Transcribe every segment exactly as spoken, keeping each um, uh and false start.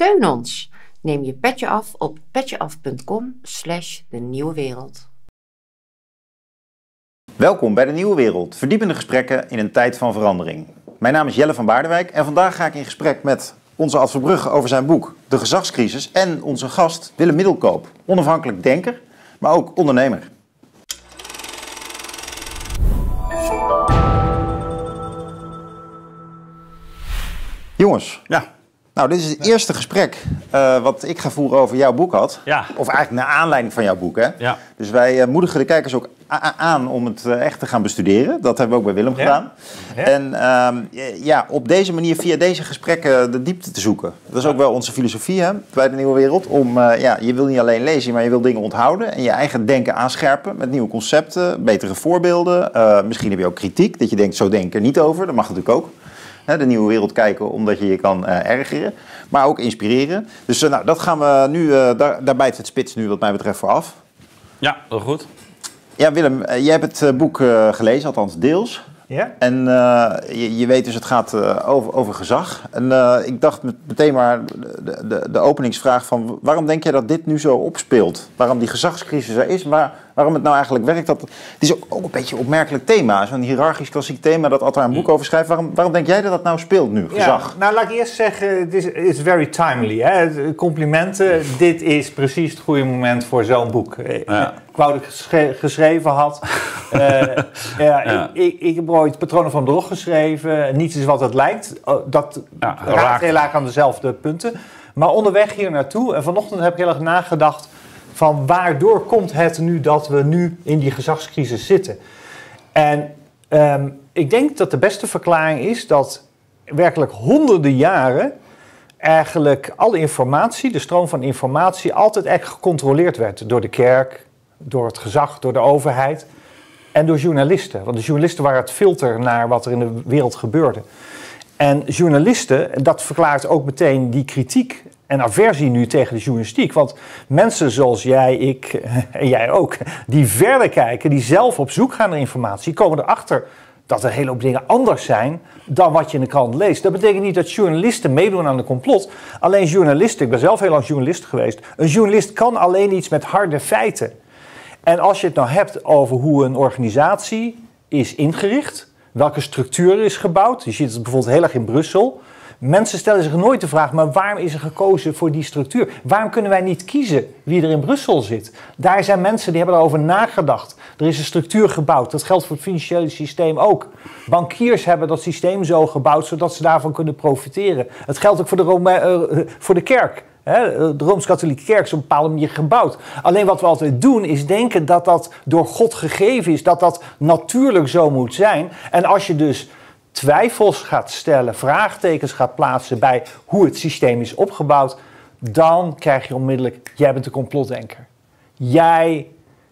Steun ons. Neem je petje af op petjeaf.com slash de nieuwe wereld. Welkom bij de Nieuwe Wereld, verdiepende gesprekken in een tijd van verandering. Mijn naam is Jelle van Baardenwijk en vandaag ga ik in gesprek met onze Ad Verbrugge over zijn boek De Gezagscrisis en onze gast Willem Middelkoop, onafhankelijk denker, maar ook ondernemer. Jongens, ja. Nou, dit is het eerste gesprek uh, wat ik ga voeren over jouw boek had. Ja. Of eigenlijk naar aanleiding van jouw boek, hè? Ja. Dus wij uh, moedigen de kijkers ook aan om het uh, echt te gaan bestuderen. Dat hebben we ook bij Willem ja. gedaan. Ja. En uh, ja, op deze manier, via deze gesprekken, de diepte te zoeken. Dat is ook wel onze filosofie, hè, bij de Nieuwe Wereld. Om, uh, ja, je wil niet alleen lezen, maar je wil dingen onthouden. En je eigen denken aanscherpen met nieuwe concepten, betere voorbeelden. Uh, misschien heb je ook kritiek, dat je denkt, zo denk ik er niet over. Dat mag natuurlijk ook. De Nieuwe Wereld kijken, omdat je je kan uh, ergeren. Maar ook inspireren. Dus uh, nou, dat gaan we nu, uh, daar, daar bijt het spits nu wat mij betreft voor af. Ja, heel goed. Ja, Willem, uh, jij hebt het uh, boek uh, gelezen, althans deels. Ja. En uh, je, je weet dus, het gaat uh, over, over gezag. En uh, ik dacht met, meteen maar de, de, de openingsvraag van... waarom denk jij dat dit nu zo opspeelt? Waarom die gezagscrisis er is? Waar, waarom het nou eigenlijk werkt? Dat, het is ook, ook een beetje een opmerkelijk thema. Zo'n hiërarchisch klassiek thema dat Ad daar een boek over schrijft. Waarom, waarom denk jij dat dat nou speelt nu, gezag? Ja, nou, laat ik eerst zeggen, het is it's very timely. Hè? Complimenten, dit is precies het goede moment voor zo'n boek. Ja. Ik wou dat ik het geschreven had. uh, ja, ja. Ik, ik, ik heb ooit Patronen van Bedrog geschreven. Niets is wat het lijkt. Dat ja, raakt heel erg aan dezelfde punten. Maar onderweg hier naartoe, en vanochtend heb ik heel erg nagedacht... van waardoor komt het nu dat we nu in die gezagscrisis zitten. En um, ik denk dat de beste verklaring is dat werkelijk honderden jaren... eigenlijk alle informatie, de stroom van informatie... altijd echt gecontroleerd werd door de kerk, door het gezag, door de overheid... en door journalisten. Want de journalisten waren het filter naar wat er in de wereld gebeurde. En journalisten, dat verklaart ook meteen die kritiek en aversie nu tegen de journalistiek. Want mensen zoals jij, ik en jij ook, die verder kijken, die zelf op zoek gaan naar informatie, komen erachter dat er een hele hoop dingen anders zijn dan wat je in de krant leest. Dat betekent niet dat journalisten meedoen aan de complot. Alleen journalisten, ik ben zelf heel lang journalist geweest, een journalist kan alleen iets met harde feiten. En als je het nou hebt over hoe een organisatie is ingericht, welke structuur er is gebouwd, je ziet het bijvoorbeeld heel erg in Brussel. Mensen stellen zich nooit de vraag, maar waarom is er gekozen voor die structuur? Waarom kunnen wij niet kiezen wie er in Brussel zit? Daar zijn mensen die hebben erover nagedacht. Er is een structuur gebouwd, dat geldt voor het financiële systeem ook. Bankiers hebben dat systeem zo gebouwd, zodat ze daarvan kunnen profiteren. Het geldt ook voor de, Rome- uh, voor de kerk. He, de Rooms-Katholieke Kerk is op een bepaalde manier gebouwd. Alleen wat we altijd doen is denken dat dat door God gegeven is. Dat dat natuurlijk zo moet zijn. En als je dus twijfels gaat stellen, vraagtekens gaat plaatsen bij hoe het systeem is opgebouwd, dan krijg je onmiddellijk, jij bent een complotdenker. Jij,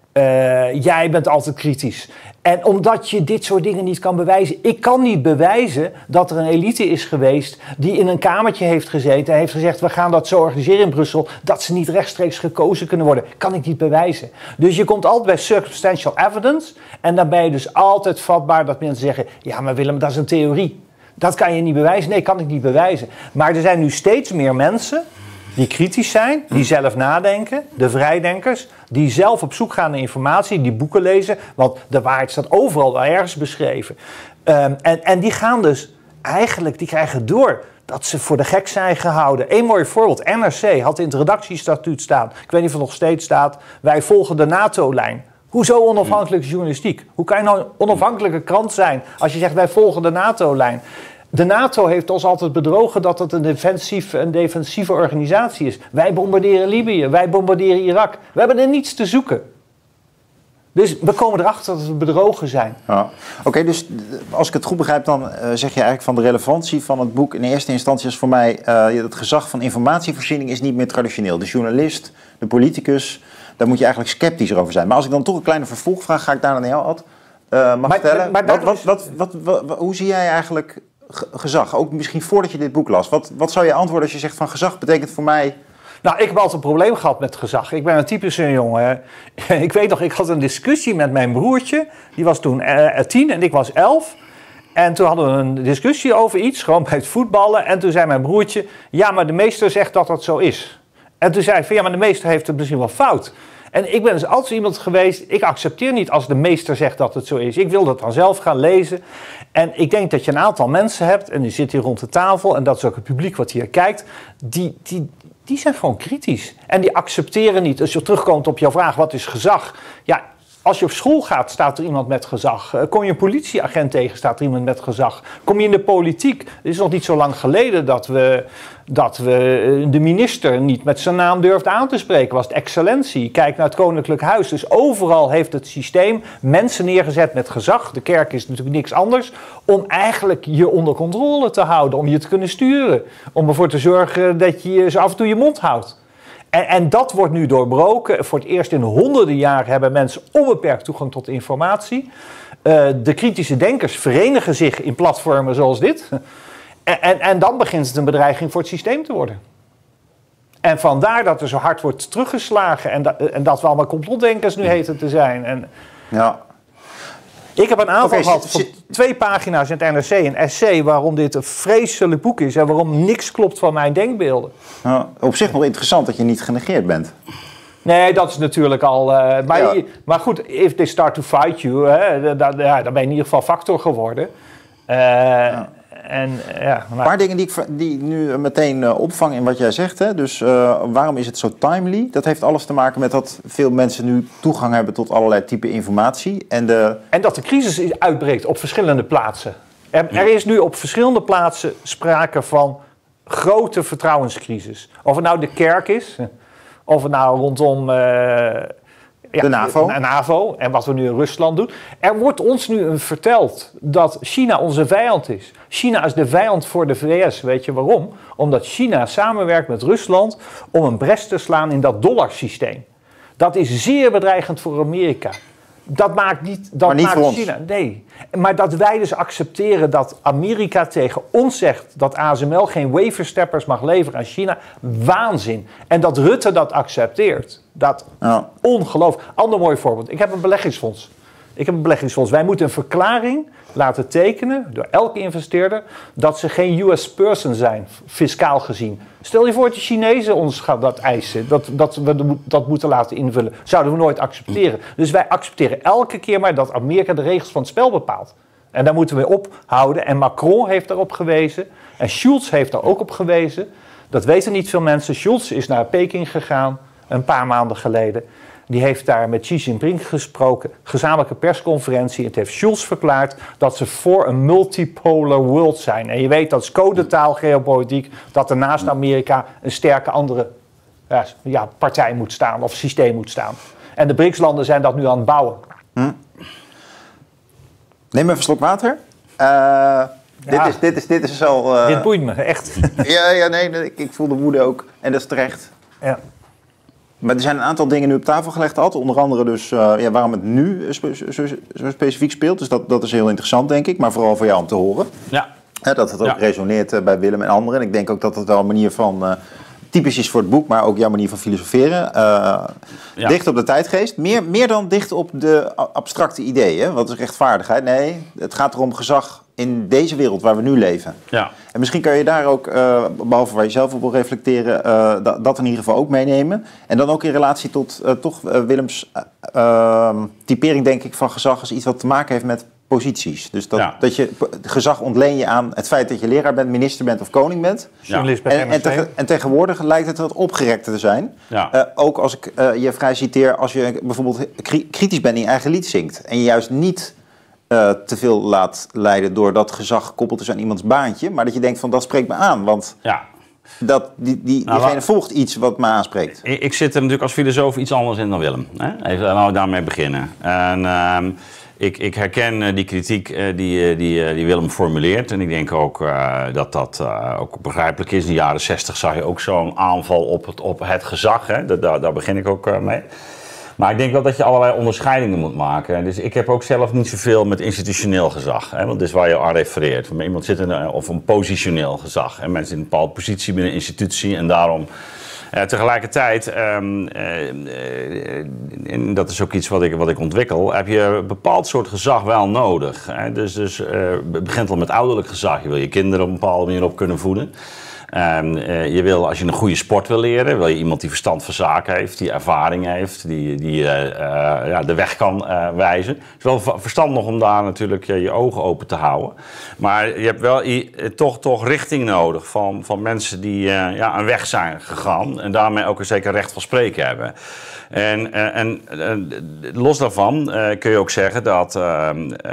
uh, jij bent altijd kritisch. En omdat je dit soort dingen niet kan bewijzen. Ik kan niet bewijzen dat er een elite is geweest die in een kamertje heeft gezeten en heeft gezegd, we gaan dat zo organiseren in Brussel, dat ze niet rechtstreeks gekozen kunnen worden. Kan ik niet bewijzen. Dus je komt altijd bij circumstantial evidence en dan ben je dus altijd vatbaar dat mensen zeggen, ja maar Willem, dat is een theorie. Dat kan je niet bewijzen. Nee, kan ik niet bewijzen. Maar er zijn nu steeds meer mensen die kritisch zijn, die zelf nadenken, de vrijdenkers, die zelf op zoek gaan naar informatie, die boeken lezen, want de waarheid staat overal wel ergens beschreven. Um, en, en die gaan dus eigenlijk, die krijgen door dat ze voor de gek zijn gehouden. Eén mooi voorbeeld, N R C had in het redactiestatuut staan, ik weet niet of het nog steeds staat, wij volgen de NATO-lijn. Hoezo onafhankelijke journalistiek? Hoe kan je nou een onafhankelijke krant zijn als je zegt wij volgen de NATO-lijn? De NATO heeft ons altijd bedrogen dat het een, defensief, een defensieve organisatie is. Wij bombarderen Libië, wij bombarderen Irak. We hebben er niets te zoeken. Dus we komen erachter dat we bedrogen zijn. Ja. Oké, okay, dus als ik het goed begrijp, dan uh, zeg je eigenlijk van de relevantie van het boek in eerste instantie is voor mij uh, het gezag van informatievoorziening is niet meer traditioneel. De journalist, de politicus, daar moet je eigenlijk sceptischer over zijn. Maar als ik dan toch een kleine vervolgvraag ga ik daar naar jou, Ad, uh, mag maar, stellen. Maar, maar wat, wat, wat, wat, wat, hoe zie jij eigenlijk gezag? Ook misschien voordat je dit boek las. Wat, wat zou je antwoorden als je zegt van gezag betekent voor mij... Nou, ik heb altijd een probleem gehad met gezag. Ik ben een typische jongen. Ik weet nog, ik had een discussie met mijn broertje. Die was toen uh, tien en ik was elf. En toen hadden we een discussie over iets, gewoon bij het voetballen. En toen zei mijn broertje, ja, maar de meester zegt dat dat zo is. En toen zei ik van, ja, maar de meester heeft het misschien wel fout. En ik ben dus altijd iemand geweest, ik accepteer niet als de meester zegt dat het zo is. Ik wil dat dan zelf gaan lezen. En ik denk dat je een aantal mensen hebt, en die zitten hier rond de tafel, en dat is ook het publiek wat hier kijkt, die, die, die zijn gewoon kritisch. En die accepteren niet. Als je terugkomt op jouw vraag, wat is gezag? Ja, als je op school gaat, staat er iemand met gezag. Kom je een politieagent tegen, staat er iemand met gezag. Kom je in de politiek, het is nog niet zo lang geleden dat we, dat we de minister niet met zijn naam durfden aan te spreken. Was het excellentie. Kijk naar het Koninklijk Huis. Dus overal heeft het systeem mensen neergezet met gezag. De kerk is natuurlijk niks anders. Om eigenlijk je onder controle te houden. Om je te kunnen sturen. Om ervoor te zorgen dat je zo af en toe je mond houdt. En, en dat wordt nu doorbroken. Voor het eerst in honderden jaren hebben mensen onbeperkt toegang tot informatie. Uh, de kritische denkers verenigen zich in platformen zoals dit. En, en, en dan begint het een bedreiging voor het systeem te worden. En vandaar dat er zo hard wordt teruggeslagen. En, da, en dat we allemaal complotdenkers nu heten te zijn. En ja. Ik heb een aanval okay, gehad van twee pagina's in het N R C. Een essay waarom dit een vreselijk boek is. En waarom niks klopt van mijn denkbeelden. Nou, op zich wel interessant dat je niet genegeerd bent. Nee, dat is natuurlijk al... Uh, maar, ja. maar goed, if they start to fight you, hè, dan, ja, dan ben je in ieder geval factor geworden. Uh, ja. En, ja, maar... Een paar dingen die ik die nu meteen uh, opvang in wat jij zegt. Hè? Dus uh, waarom is het zo timely? Dat heeft alles te maken met dat veel mensen nu toegang hebben tot allerlei type informatie. En, de... en dat de crisis uitbreekt op verschillende plaatsen. Er, er is nu op verschillende plaatsen sprake van grote vertrouwenscrisis. Of het nou de kerk is, of het nou rondom... Uh, Ja, de NAVO. De NAVO en wat we nu in Rusland doen. Er wordt ons nu verteld dat China onze vijand is. China is de vijand voor de V S. Weet je waarom? Omdat China samenwerkt met Rusland om een bres te slaan in dat dollarsysteem. Dat is zeer bedreigend voor Amerika. Dat maakt niet, dat maar niet maakt voor ons. China. Nee. Maar dat wij dus accepteren dat Amerika tegen ons zegt dat A S M L geen wafersteppers mag leveren aan China. Waanzin. En dat Rutte dat accepteert. Dat ja. ongelooflijk. Ander mooi voorbeeld. Ik heb een beleggingsfonds. Ik heb een beleggingsfonds. Wij moeten een verklaring laten tekenen door elke investeerder dat ze geen U S person zijn, fiscaal gezien. Stel je voor dat de Chinezen ons gaan dat eisen, dat, dat we dat moeten laten invullen. Zouden we nooit accepteren. Dus wij accepteren elke keer maar dat Amerika de regels van het spel bepaalt. En daar moeten we ophouden. En Macron heeft daarop gewezen. En Schulz heeft daar ook op gewezen. Dat weten niet veel mensen. Schulz is naar Peking gegaan een paar maanden geleden. Die heeft daar met Xi Jinping gesproken, gezamenlijke persconferentie. Het heeft Schulz verklaard dat ze voor een multipolar world zijn. En je weet, dat is codetaal, geopolitiek, dat er naast Amerika een sterke andere ja, ja, partij moet staan of systeem moet staan. En de B R I C S-landen zijn dat nu aan het bouwen. Hm. Neem even een slok water. Uh, ja. dit, is, dit, is, dit is al... Uh... Dit boeit me, echt. ja, ja, nee, ik, ik voel de woede ook. En dat is terecht. Ja. Maar er zijn een aantal dingen nu op tafel gelegd altijd. Onder andere dus uh, ja, waarom het nu spe- zo, zo specifiek speelt. Dus dat, dat is heel interessant, denk ik. Maar vooral voor jou om te horen. Ja. Hè, dat het ook ja. resoneert uh, bij Willem en anderen. En ik denk ook dat het wel een manier van... Uh, typisch is voor het boek, maar ook jouw manier van filosoferen. Uh, ja. Dicht op de tijdgeest. Meer, meer dan dicht op de abstracte ideeën. Wat is rechtvaardigheid? Nee, het gaat erom gezag in deze wereld waar we nu leven. Ja. En misschien kan je daar ook, uh, behalve waar je zelf op wil reflecteren, uh, dat, dat in ieder geval ook meenemen. En dan ook in relatie tot uh, toch uh, Willems uh, uh, typering, denk ik, van gezag als iets wat te maken heeft met posities. Dus dat, ja. dat je gezag ontleen je aan het feit dat je leraar bent, minister bent of koning bent. Ja. En, en, te, en tegenwoordig lijkt het wat opgerekter te zijn. Ja. Uh, ook als ik uh, je vrij citeer, als je bijvoorbeeld kritisch bent in je eigen lied zingt. En je juist niet uh, te veel laat leiden doordat gezag gekoppeld is aan iemands baantje. Maar dat je denkt van dat spreekt me aan. Want ja. dat, die, die, nou, diegene volgt iets wat me aanspreekt. Ik, ik zit er natuurlijk als filosoof iets anders in dan Willem. Hè? Even, laten we daarmee beginnen. En... Uh, Ik, ik herken uh, die kritiek uh, die, uh, die, uh, die Willem formuleert. En ik denk ook uh, dat dat uh, ook begrijpelijk is. In de jaren zestig zag je ook zo'n aanval op het, op het gezag. Hè? Da, daar, daar begin ik ook uh, mee. Maar ik denk wel dat je allerlei onderscheidingen moet maken. Dus ik heb ook zelf niet zoveel met institutioneel gezag. Hè? Want dat is waar je aan refereert. Iemand zit in een, of een positioneel gezag. En mensen in een bepaalde positie binnen een institutie. En daarom Uh, tegelijkertijd, um, uh, uh, en dat is ook iets wat ik, wat ik ontwikkel, heb je een bepaald soort gezag wel nodig. Hè? Dus, dus uh, het begint al met ouderlijk gezag. Je wil je kinderen op een bepaalde manier op kunnen voeden. Um, uh, je wil, als je een goede sport wil leren, wil je iemand die verstand van zaken heeft, die ervaring heeft, die, die uh, uh, ja, de weg kan uh, wijzen. Het is wel verstandig om daar natuurlijk uh, je ogen open te houden. Maar je hebt wel uh, toch, toch richting nodig van, van mensen die uh, ja, een weg zijn gegaan en daarmee ook een zeker recht van spreken hebben. En, uh, en uh, los daarvan uh, kun je ook zeggen dat uh,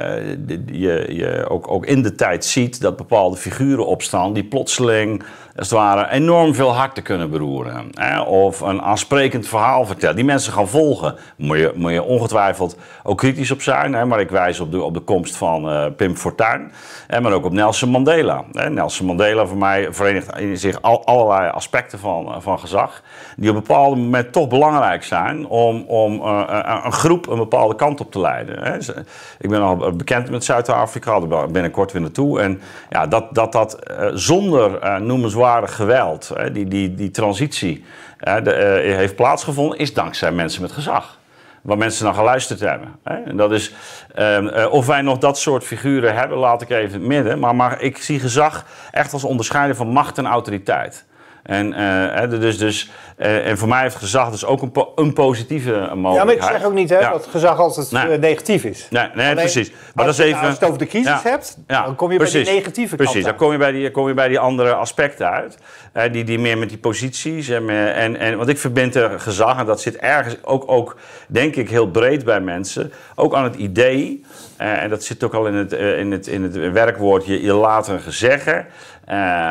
uh, je, je ook, ook in de tijd ziet dat bepaalde figuren opstaan die plotseling als het ware enorm veel harten kunnen beroeren. Hè? Of een aansprekend verhaal vertellen. Die mensen gaan volgen. Moet je, moet je ongetwijfeld ook kritisch op zijn. Hè? Maar ik wijs op de, op de komst van uh, Pim Fortuyn. Hè? Maar ook op Nelson Mandela. Hè? Nelson Mandela voor mij verenigt in zich al, allerlei aspecten van, van gezag. Die op een bepaald moment toch belangrijk zijn om, om uh, een groep een bepaalde kant op te leiden. Hè? Ik ben al bekend met Zuid-Afrika. Daar ben ik binnenkort weer naartoe. En ja, dat dat, dat uh, zonder uh, noemenswaardig geweld, hè, die, die, die transitie hè, de, uh, heeft plaatsgevonden, is dankzij mensen met gezag. Waar mensen naar geluisterd hebben. Hè. En dat is, uh, uh, of wij nog dat soort figuren hebben, laat ik even in het midden. Maar, maar ik zie gezag echt als onderscheiden van macht en autoriteit. En, uh, dus, dus, uh, en voor mij heeft gezag dus ook een, po een positieve mogelijkheid. Ja, maar ik zeg ook niet hè, ja. dat gezag altijd nee. negatief is. Nee, nee Alleen, precies. Maar als, dat is even, nou, als je het over de crisis ja, hebt, ja, dan kom je precies, bij die negatieve precies, kant dan kom je bij die, kom je bij die andere aspecten uit. Uh, die, die meer met die posities. En, en, en, want ik verbind er gezag, en dat zit ergens ook, ook denk ik heel breed bij mensen, ook aan het idee, uh, en dat zit ook al in het, uh, in het, in het werkwoord, je, je laat een gezeggen. Uh,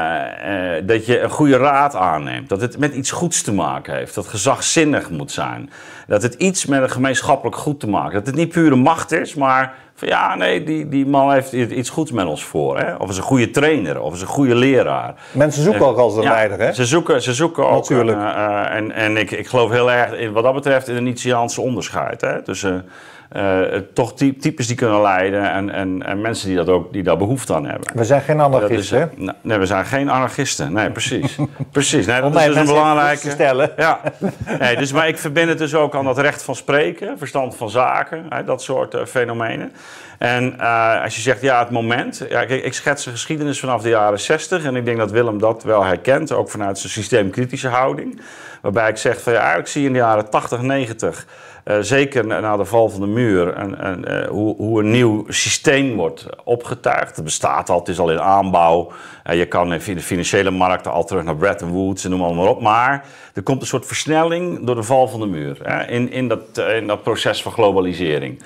uh, dat je een goede raad aanneemt. Dat het met iets goeds te maken heeft. Dat gezagzinnig moet zijn. Dat het iets met een gemeenschappelijk goed te maken. Dat het niet pure macht is, maar van ja, nee, die, die man heeft iets goeds met ons voor. Hè? Of is een goede trainer, of is een goede leraar. Mensen zoeken uh, ook als een ja, leider, hè? Ze zoeken, ze zoeken ook. Natuurlijk. Uh, uh, en en ik, ik geloof heel erg, in, wat dat betreft, in een Nietzscheaanse onderscheid. Hè? Tussen uh, toch types die kunnen leiden en, en, en mensen die, dat ook, die daar behoefte aan hebben. We zijn geen anarchisten, hè? Uh, nee, we zijn geen anarchisten. Nee, precies. precies. Nee, dat Om is dus een belangrijke. Te stellen. Ja. Nee, dus, maar ik verbind het dus ook aan dat recht van spreken, verstand van zaken, hè, dat soort uh, fenomenen. En uh, als je zegt, ja, het moment. Ja, kijk, ik schets een geschiedenis vanaf de jaren zestig. En ik denk dat Willem dat wel herkent, ook vanuit zijn systeemkritische houding. Waarbij ik zeg, van, ja, ik zie in de jaren tachtig, negentig, uh, zeker na de val van de muur, en, en, uh, hoe, hoe een nieuw systeem wordt opgetuigd. Het bestaat al, het is al in aanbouw. Uh, je kan in de financiële markten al terug naar Bretton Woods en noem allemaal op. Maar er komt een soort versnelling door de val van de muur. Hè, in, in, dat, uh, in dat proces van globalisering.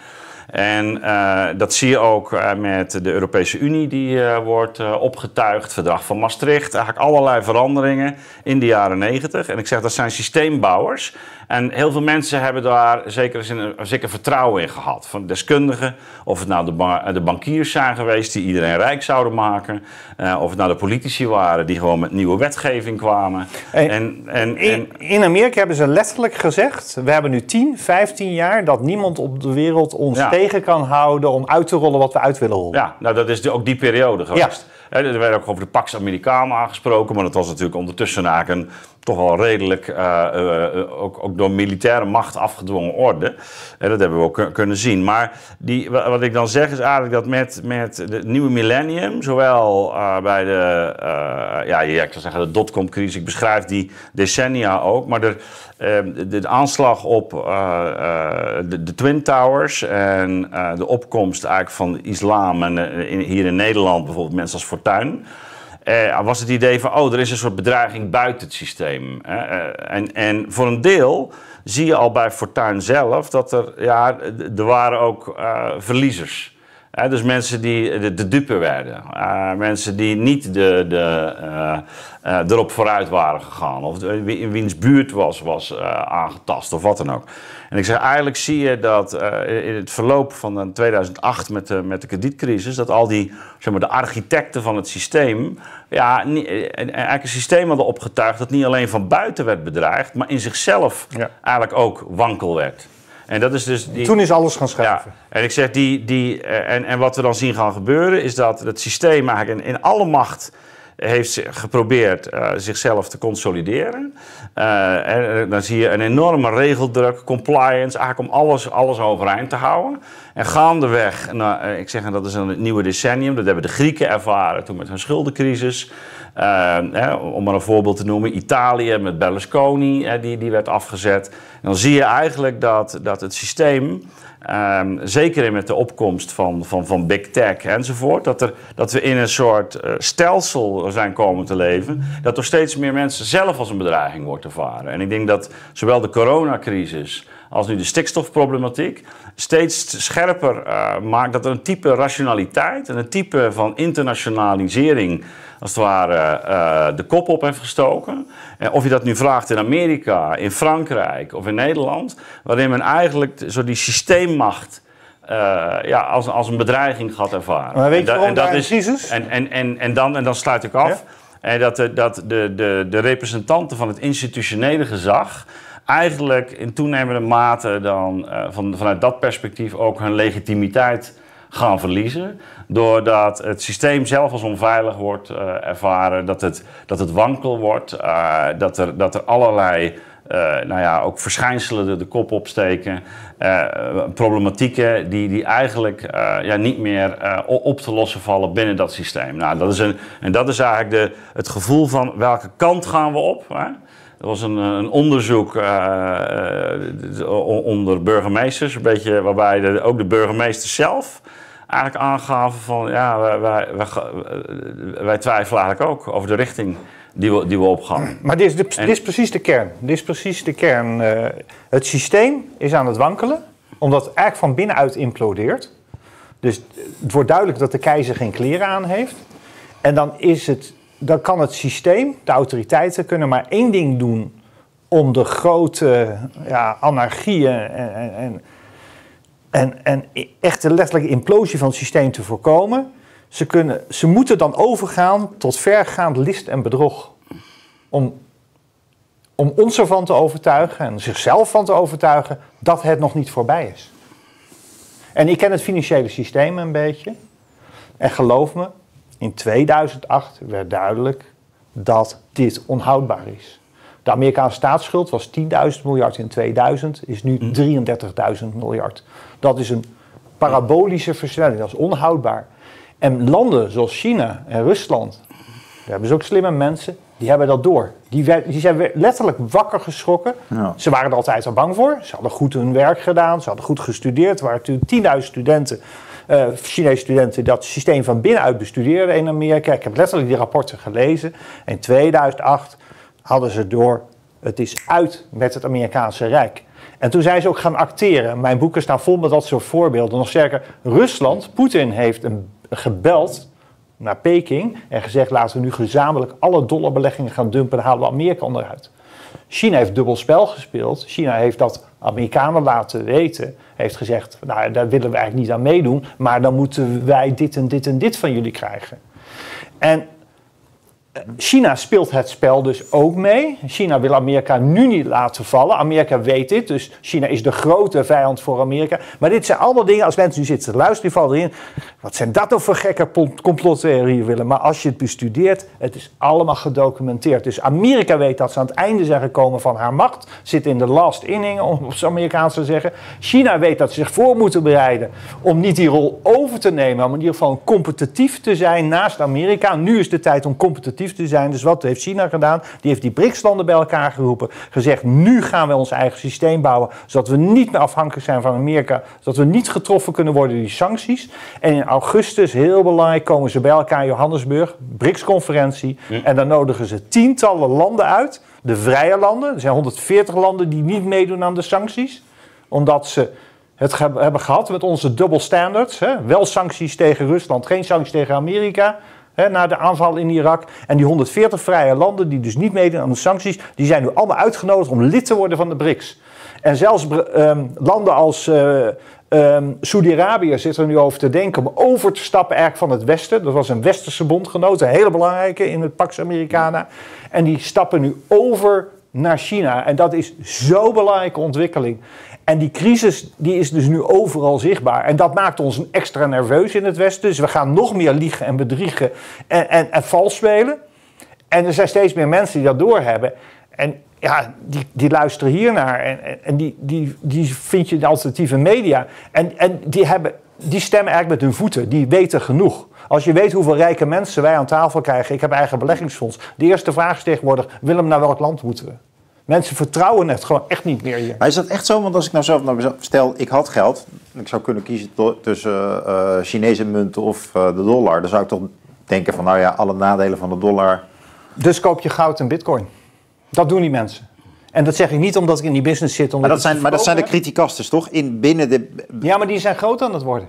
En uh, dat zie je ook uh, met de Europese Unie die uh, wordt uh, opgetuigd, verdrag van Maastricht, eigenlijk allerlei veranderingen in de jaren negentig. En ik zeg, dat zijn systeembouwers. En heel veel mensen hebben daar zeker, een, zeker vertrouwen in gehad. Van deskundigen, of het nou de, ba de bankiers zijn geweest die iedereen rijk zouden maken. Uh, of het nou de politici waren die gewoon met nieuwe wetgeving kwamen. En, en, en, in, in Amerika hebben ze letterlijk gezegd, we hebben nu tien, vijftien jaar dat niemand op de wereld ons ja. tegen kan houden om uit te rollen wat we uit willen rollen. Ja, nou dat is ook die periode geweest. Ja. Er werd ook over de Pax Americana aangesproken, maar dat was natuurlijk ondertussen eigenlijk een toch wel redelijk, uh, uh, ook, ook door militaire macht afgedwongen orde. Uh, dat hebben we ook kunnen zien. Maar die, wat ik dan zeg is eigenlijk dat met, met het nieuwe millennium, zowel uh, bij de, uh, ja, ik zou zeggen de dotcom-crisis, ik beschrijf die decennia ook, maar de, uh, de, de aanslag op uh, uh, de, de Twin Towers en uh, de opkomst eigenlijk van de islam en uh, in, hier in Nederland bijvoorbeeld mensen als Fortuyn. Uh, was het idee van, oh, er is een soort bedreiging buiten het systeem. Uh, uh, en, en voor een deel zie je al bij Fortuyn zelf dat er, ja, er waren ook uh, verliezers. Uh, dus mensen die de, de dupe werden. Uh, mensen die niet de, de, uh, uh, erop vooruit waren gegaan. Of in wiens buurt was, was uh, aangetast of wat dan ook. En ik zeg, eigenlijk zie je dat uh, in het verloop van tweeduizend acht met de, met de kredietcrisis, dat al die, zeg maar, de architecten van het systeem, ja, niet, eigenlijk een systeem hadden opgetuigd dat niet alleen van buiten werd bedreigd, maar in zichzelf ja. eigenlijk ook wankel werd. En dat is dus die, toen is alles gaan schuiven. Ja, en ik zeg, die, die, en, en wat we dan zien gaan gebeuren, is dat het systeem eigenlijk in, in alle macht heeft geprobeerd uh, zichzelf te consolideren. Uh, en dan zie je een enorme regeldruk, compliance, eigenlijk om alles, alles overeind te houden. En gaandeweg, nou, ik zeg dat is een nieuwe decennium, dat hebben de Grieken ervaren toen met hun schuldencrisis. Uh, hè, om maar een voorbeeld te noemen, Italië met Berlusconi, hè, die, die werd afgezet. En dan zie je eigenlijk dat, dat het systeem, um, zeker met de opkomst van, van, van big tech enzovoort, dat, er, dat we in een soort uh, stelsel zijn komen te leven, dat door steeds meer mensen zelf als een bedreiging wordt ervaren. En ik denk dat zowel de coronacrisis als nu de stikstofproblematiek steeds scherper uh, maakt dat er een type rationaliteit en een type van internationalisering als het ware uh, de kop op heeft gestoken. En of je dat nu vraagt in Amerika, in Frankrijk of in Nederland, waarin men eigenlijk zo die systeemmacht uh, ja, als, als een bedreiging gaat ervaren. Maar weet je waarom en dat daar is crisis? En, en, en, en, dan, en dan sluit ik af. Ja? En dat, de, dat de, de, de representanten van het institutionele gezag eigenlijk in toenemende mate dan uh, van, vanuit dat perspectief ook hun legitimiteit gaan verliezen. Doordat het systeem zelf als onveilig wordt uh, ervaren, dat het, dat het wankel wordt, uh, dat, er, dat er allerlei uh, nou ja, ook verschijnselen de, de kop opsteken. Uh, problematieken die, die eigenlijk uh, ja, niet meer uh, op te lossen vallen binnen dat systeem. Nou, dat is een, en dat is eigenlijk de, het gevoel van welke kant gaan we op. Hè? Er was een, een onderzoek uh, uh, onder burgemeesters, een beetje, waarbij de, ook de burgemeesters zelf eigenlijk aangaven van ja, wij, wij, wij, wij twijfelen eigenlijk ook over de richting die we, die we opgaan. Maar dit is, de, en, dit is precies de kern. Dit is precies de kern. Uh, het systeem is aan het wankelen, omdat het eigenlijk van binnenuit implodeert. Dus het wordt duidelijk dat de keizer geen kleren aan heeft. En dan is het... Dan kan het systeem, de autoriteiten, kunnen maar één ding doen om de grote ja, anarchieën en, en, en, en echt de letterlijke implosie van het systeem te voorkomen. Ze, kunnen, ze moeten dan overgaan tot vergaand list en bedrog. Om, om ons ervan te overtuigen en zichzelf van te overtuigen dat het nog niet voorbij is. En ik ken het financiële systeem een beetje. En geloof me, in tweeduizend acht werd duidelijk dat dit onhoudbaar is. De Amerikaanse staatsschuld was tienduizend miljard in tweeduizend, is nu drieëndertigduizend miljard. Dat is een parabolische versnelling, dat is onhoudbaar. En landen zoals China en Rusland, daar hebben ze ook slimme mensen, die hebben dat door. Die, die zijn letterlijk wakker geschrokken. Ja. Ze waren er altijd al bang voor. Ze hadden goed hun werk gedaan, ze hadden goed gestudeerd. Er waren natuurlijk tienduizend studenten, uh, Chinese studenten, dat systeem van binnenuit bestudeerden in Amerika. Ik heb letterlijk die rapporten gelezen. In tweeduizend acht hadden ze door, het is uit met het Amerikaanse Rijk. En toen zijn ze ook gaan acteren. Mijn boeken staan vol met dat soort voorbeelden. Nog sterker, Rusland, Poetin heeft een, gebeld naar Peking en gezegd, laten we nu gezamenlijk alle dollarbeleggingen gaan dumpen, dan halen we Amerika onderuit. China heeft dubbel spel gespeeld. China heeft dat Amerikanen laten weten, heeft gezegd, nou, daar willen we eigenlijk niet aan meedoen, maar dan moeten wij dit en dit en dit van jullie krijgen. En China speelt het spel dus ook mee. China wil Amerika nu niet laten vallen. Amerika weet dit, dus China is de grote vijand voor Amerika. Maar dit zijn allemaal dingen, als mensen nu zitten te luisteren, die vallen erin. Wat zijn dat nou voor gekke complottheorieën willen? Maar als je het bestudeert, het is allemaal gedocumenteerd. Dus Amerika weet dat ze aan het einde zijn gekomen van haar macht. Zit in de last inning, om het Amerikaans te zeggen. China weet dat ze zich voor moeten bereiden om niet die rol over te nemen. Om in ieder geval competitief te zijn naast Amerika. Nu is de tijd om competitief te zijn. Dus wat heeft China gedaan? Die heeft die BRICS-landen bij elkaar geroepen. Gezegd, nu gaan we ons eigen systeem bouwen. Zodat we niet meer afhankelijk zijn van Amerika. Zodat we niet getroffen kunnen worden door die sancties. En in augustus, heel belangrijk, komen ze bij elkaar in Johannesburg. BRICS-conferentie. Ja. En dan nodigen ze tientallen landen uit. De vrije landen. Er zijn honderdveertig landen die niet meedoen aan de sancties. Omdat ze het hebben gehad met onze double standards. Hè? Wel sancties tegen Rusland, geen sancties tegen Amerika. He, na de aanval in Irak. En die honderdveertig vrije landen die dus niet meedoen aan de sancties, die zijn nu allemaal uitgenodigd om lid te worden van de BRICS. En zelfs um, landen als uh, um, Saudi-Arabië zitten er nu over te denken om over te stappen eigenlijk van het Westen. Dat was een Westerse bondgenoot, een hele belangrijke in het Pax Americana. En die stappen nu over naar China. En dat is zo'n belangrijke ontwikkeling. En die crisis die is dus nu overal zichtbaar. En dat maakt ons extra nerveus in het Westen. Dus we gaan nog meer liegen en bedriegen en, en, en vals spelen. En er zijn steeds meer mensen die dat doorhebben. En ja, die, die luisteren hiernaar. En, en, en die, die, die vind je in de alternatieve media. En, en die, hebben, die stemmen eigenlijk met hun voeten. Die weten genoeg. Als je weet hoeveel rijke mensen wij aan tafel krijgen. Ik heb eigen beleggingsfonds. De eerste vraag is tegenwoordig, Willem, naar welk land moeten we? Mensen vertrouwen het gewoon echt niet meer hier. Maar is dat echt zo? Want als ik nou zelf nou stel, ik had geld. Ik zou kunnen kiezen tussen uh, Chinese munten of uh, de dollar. Dan zou ik toch denken van, nou ja, alle nadelen van de dollar. Dus koop je goud en bitcoin. Dat doen die mensen. En dat zeg ik niet omdat ik in die business zit. Maar dat, zijn, maar dat zijn de criticasters, toch? In, binnen de... Ja, maar die zijn groot aan het worden.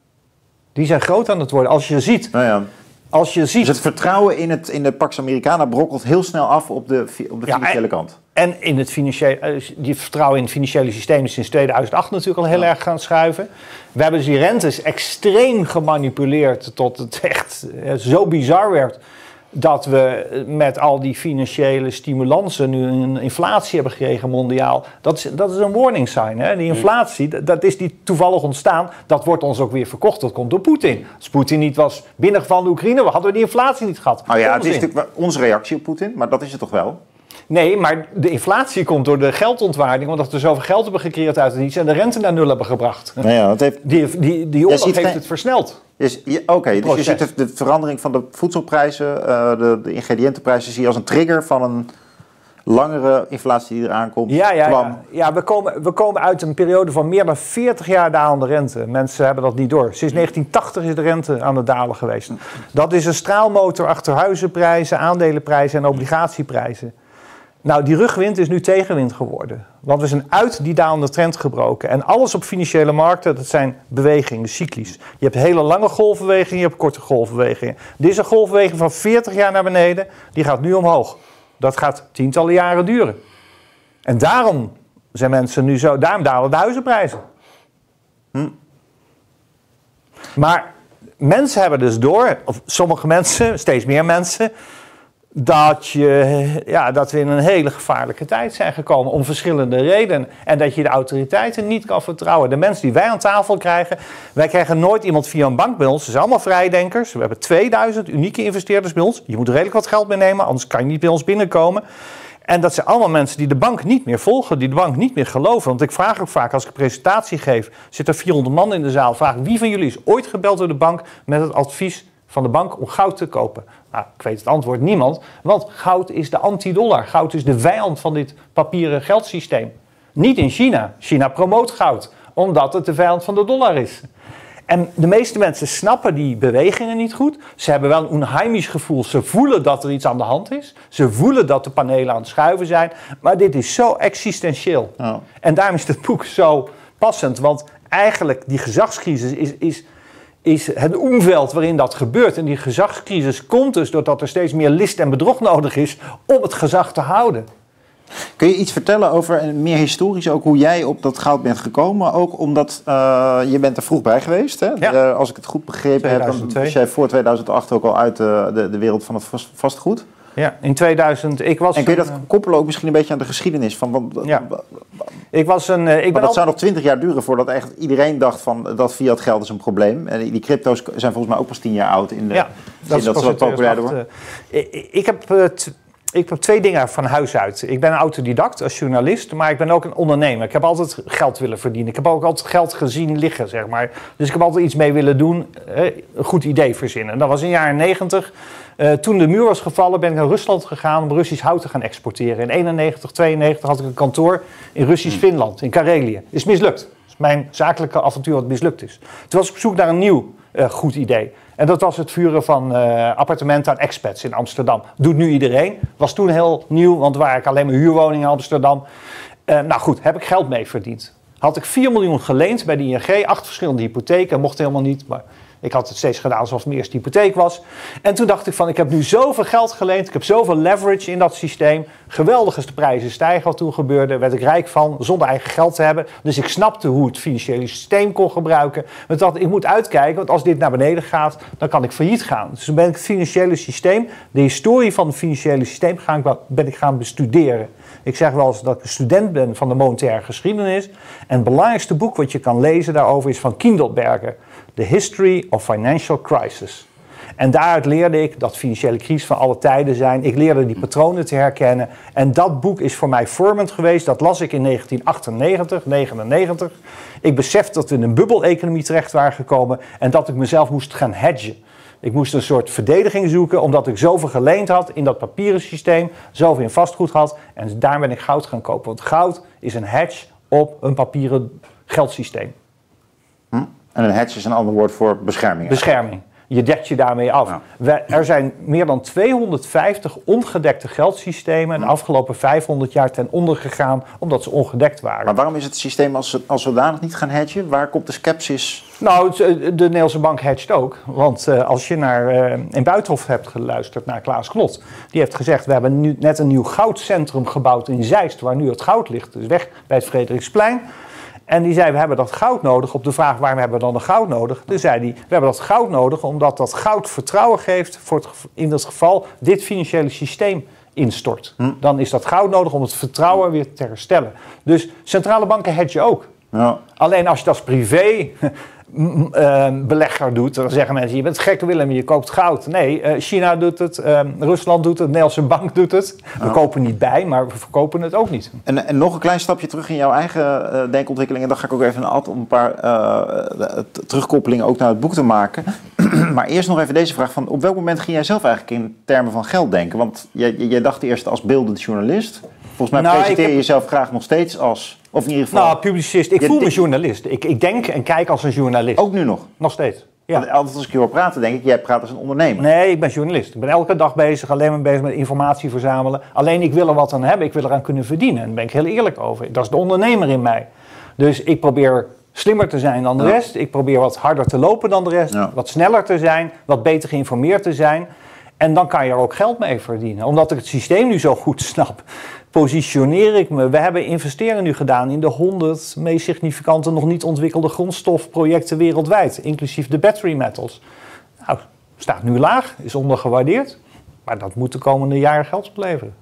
Die zijn groot aan het worden. Als je ziet... Nou ja. Als je ziet... Dus het vertrouwen in, het, in de Pax Americana brokkelt heel snel af op de, op de financiële ja, en, kant. En in het financiële, die vertrouwen in het financiële systeem is sinds tweeduizend acht natuurlijk al heel ja. erg gaan schuiven. We hebben dus die rentes extreem gemanipuleerd tot het echt zo bizar werd dat we met al die financiële stimulansen nu een inflatie hebben gekregen mondiaal. Dat is, dat is een warning sign. Hè? Die inflatie, dat is die toevallig ontstaan. Dat wordt ons ook weer verkocht. Dat komt door Poetin. Als Poetin niet was binnengevallen in Oekraïne, hadden we die inflatie niet gehad. Nou ja, het is natuurlijk onze reactie op Poetin, maar dat is het toch wel? Nee, maar de inflatie komt door de geldontwaarding, omdat we zoveel geld hebben gecreëerd uit het niets en de rente naar nul hebben gebracht. Nou ja, dat heeft... Die, die, die oorlog heeft geen... het versneld. Oké, okay, dus je ziet de, de verandering van de voedselprijzen, uh, de, de ingrediëntenprijzen, zie je als een trigger van een langere inflatie die eraan komt. Ja, ja, ja. ja we, komen, we komen uit een periode van meer dan veertig jaar dalende rente. Mensen hebben dat niet door. Sinds negentien tachtig is de rente aan het dalen geweest. Dat is een straalmotor achter huizenprijzen, aandelenprijzen en obligatieprijzen. Nou, die rugwind is nu tegenwind geworden. Want we zijn uit die dalende trend gebroken. En alles op financiële markten, dat zijn bewegingen, cyclisch. Je hebt hele lange golfbewegingen, je hebt korte golfbewegingen. Dit is een golfbeweging van veertig jaar naar beneden, die gaat nu omhoog. Dat gaat tientallen jaren duren. En daarom zijn mensen nu zo, daarom dalen de huizenprijzen. Hm. Maar mensen hebben dus door, of sommige mensen, steeds meer mensen, dat, je, ja, dat we in een hele gevaarlijke tijd zijn gekomen om verschillende redenen. En dat je de autoriteiten niet kan vertrouwen. De mensen die wij aan tafel krijgen, wij krijgen nooit iemand via een bank bij ons. Ze zijn allemaal vrijdenkers. We hebben tweeduizend unieke investeerders bij ons. Je moet redelijk wat geld meenemen, anders kan je niet bij ons binnenkomen. En dat zijn allemaal mensen die de bank niet meer volgen, die de bank niet meer geloven. Want ik vraag ook vaak, als ik een presentatie geef, zit er vierhonderd man in de zaal. Vraag wie van jullie is ooit gebeld door de bank met het advies van de bank om goud te kopen? Nou, ik weet het antwoord, niemand. Want goud is de anti-dollar. Goud is de vijand van dit papieren geldsysteem. Niet in China. China promoot goud, omdat het de vijand van de dollar is. En de meeste mensen snappen die bewegingen niet goed. Ze hebben wel een onheimisch gevoel. Ze voelen dat er iets aan de hand is. Ze voelen dat de panelen aan het schuiven zijn. Maar dit is zo existentieel. Oh. En daarom is het boek zo passend. Want eigenlijk die gezagscrisis is, is, is het omveld waarin dat gebeurt. En die gezagscrisis komt dus doordat er steeds meer list en bedrog nodig is om het gezag te houden. Kun je iets vertellen over, en meer historisch ook, hoe jij op dat goud bent gekomen? Ook omdat uh, je bent er vroeg bij geweest. Hè? Ja. Uh, als ik het goed begrepen heb, dan was jij voor tweeduizend acht ook al uit de, de, de wereld van het vast, vastgoed. Ja, in tweeduizend. Ik was en kun je dat koppelen ook misschien een beetje aan de geschiedenis? Van, wat, ja. Ik was een... Ik ben dat al... zou nog twintig jaar duren voordat echt iedereen dacht van dat fiat geld is een probleem. En die crypto's zijn volgens mij ook pas tien jaar oud in de ja, dat zin dat ze wat populairder worden. Ik, ik heb... Uh, Ik heb twee dingen van huis uit. Ik ben een autodidact als journalist, maar ik ben ook een ondernemer. Ik heb altijd geld willen verdienen. Ik heb ook altijd geld gezien liggen, zeg maar. Dus ik heb altijd iets mee willen doen, een goed idee verzinnen. Dat was in de jaren negentig. Uh, toen de muur was gevallen ben ik naar Rusland gegaan om Russisch hout te gaan exporteren. In eenennegentig, tweeënnegentig had ik een kantoor in Russisch Finland, in Karelië. Is mislukt. Dus mijn zakelijke avontuur wat mislukt is. Toen was ik op zoek naar een nieuw uh, goed idee. En dat was het vuren van uh, appartementen aan expats in Amsterdam. Doet nu iedereen. Was toen heel nieuw, want er waren eigenlijk alleen maar huurwoningen in Amsterdam. Uh, nou goed, heb ik geld mee verdiend. Had ik vier miljoen geleend bij de I N G, acht verschillende hypotheken. Mocht helemaal niet, maar ik had het steeds gedaan alsof het mijn eerste hypotheek was. En toen dacht ik van, ik heb nu zoveel geld geleend. Ik heb zoveel leverage in dat systeem. Geweldig als de prijzen stijgen wat toen gebeurde. Daar werd ik rijk van, zonder eigen geld te hebben. Dus ik snapte hoe het financiële systeem kon gebruiken. Maar dacht, ik moet uitkijken, want als dit naar beneden gaat, dan kan ik failliet gaan. Dus toen ben ik het financiële systeem, de historie van het financiële systeem, gaan ik, ben ik gaan bestuderen. Ik zeg wel eens dat ik een student ben van de monetaire geschiedenis. En het belangrijkste boek wat je kan lezen daarover is van Kindleberger. The History of Financial Crisis. En daaruit leerde ik dat financiële crisis van alle tijden zijn. Ik leerde die patronen te herkennen. En dat boek is voor mij vormend geweest. Dat las ik in negentien achtennegentig, negenennegentig. Ik besefte dat we in een bubbeleconomie terecht waren gekomen en dat ik mezelf moest gaan hedgen. Ik moest een soort verdediging zoeken, omdat ik zoveel geleend had in dat papieren systeem, zoveel in vastgoed had. En daar ben ik goud gaan kopen. Want goud is een hedge op een papieren geldsysteem. Hm? En een hedge is een ander woord voor bescherming. Bescherming. Je dekt je daarmee af. Ja. We, er zijn meer dan tweehonderdvijftig ongedekte geldsystemen de afgelopen vijfhonderd jaar ten onder gegaan omdat ze ongedekt waren. Maar waarom is het systeem als, als zodanig niet gaan hedgen? Waar komt de scepsis? Nou, de Nederlandse bank hedgt ook. Want uh, als je naar, uh, in Buitenhof hebt geluisterd naar Klaas Knot, die heeft gezegd, we hebben nu net een nieuw goudcentrum gebouwd in Zeist, waar nu het goud ligt, dus weg bij het Frederiksplein. En die zei, we hebben dat goud nodig. Op de vraag, waarom hebben we dan dat goud nodig? Toen zei hij, we hebben dat goud nodig omdat dat goud vertrouwen geeft voor het, in het geval dit financiële systeem instort. Hm. Dan is dat goud nodig om het vertrouwen weer te herstellen. Dus centrale banken hedgen ook. Ja. Alleen als je dat als privé uh, belegger doet, dan zeggen mensen, je bent gek Willem, je koopt goud. Nee, uh, China doet het, uh, Rusland doet het, de Nederlandse bank doet het. We ja. kopen niet bij, maar we verkopen het ook niet. En, en nog een klein stapje terug in jouw eigen uh, denkontwikkeling. En dan ga ik ook even naar Ad om een paar uh, terugkoppelingen ook naar het boek te maken. Maar eerst nog even deze vraag van, op welk moment ging jij zelf eigenlijk in termen van geld denken? Want jij, jij dacht eerst als beeldend journalist. Volgens mij nou, presenteer je heb... jezelf graag nog steeds als, of in ieder geval... Nou, publicist. Ik je voel me journalist. Ik, ik denk en kijk als een journalist. Ook nu nog? Nog steeds. Ja. Want altijd als ik je hoor praten, denk ik, jij praat als een ondernemer. Nee, ik ben journalist. Ik ben elke dag bezig, alleen maar bezig met informatie verzamelen. Alleen ik wil er wat aan hebben, ik wil eraan kunnen verdienen. En daar ben ik heel eerlijk over. Dat is de ondernemer in mij. Dus ik probeer slimmer te zijn dan de ja. rest. Ik probeer wat harder te lopen dan de rest. Ja. Wat sneller te zijn, wat beter geïnformeerd te zijn. En dan kan je er ook geld mee verdienen. Omdat ik het systeem nu zo goed snap, positioneer ik me. We hebben investeringen nu gedaan in de honderd meest significante, nog niet ontwikkelde grondstofprojecten wereldwijd. Inclusief de battery metals. Nou, staat nu laag, is ondergewaardeerd. Maar dat moet de komende jaren geld opleveren.